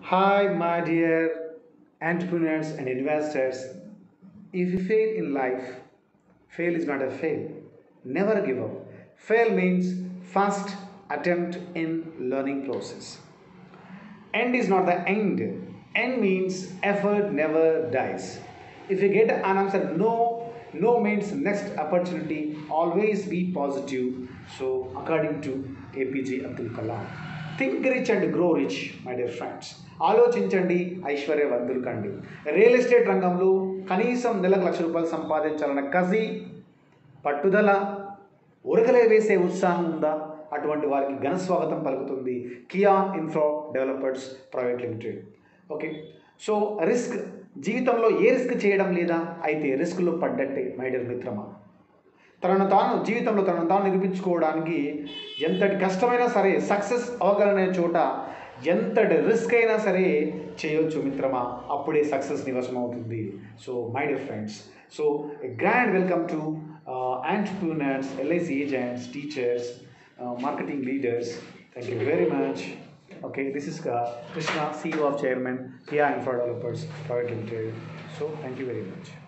Hi, my dear entrepreneurs and investors. If you fail in life, fail is not a fail. Never give up. Fail means first attempt in learning process. End is not the end. End means effort never dies. If you get an answer no, no means next opportunity. Always be positive. So, according to APJ Abdul Kalam, think rich and grow rich my dear friends. ఆలోచించండి, ఐశ్వర్యవంతులు కండి. Real estate రంగంలో కనీసం నెలకు ₹1,00,000 సంపాదించాలన్న కసి, పట్టుదల, ఉరకలే వేసే ఉత్సాహం ఉందా? అటువంటి వారికి ఘన స్వాగతం పలుకుతుంది Kia infra developers private limited. Okay, so risk జీవితంలో ఏ రిస్క్ చేయడం లేదా? అయితే రిస్క్లో పడ్డట్టే మై డియర్ మిత్రమా. జీవితంలో తనను తాను నిరూపించుకోవడానికి ఎంతటి కష్టమైనా సరే, సక్సెస్ అవ్వగలనే చోట ఎంతటి రిస్క్ అయినా సరే చేయొచ్చు మిత్రమా. అప్పుడే సక్సెస్ నివసం అవుతుంది. So my dear friends, so a grand welcome to entrepreneurs, Lic Agents, teachers, marketing leaders. Thank you very much. Okay, this is Krishna, CEO of Chairman KEA Infra Developers Private Limited. So thank you very much.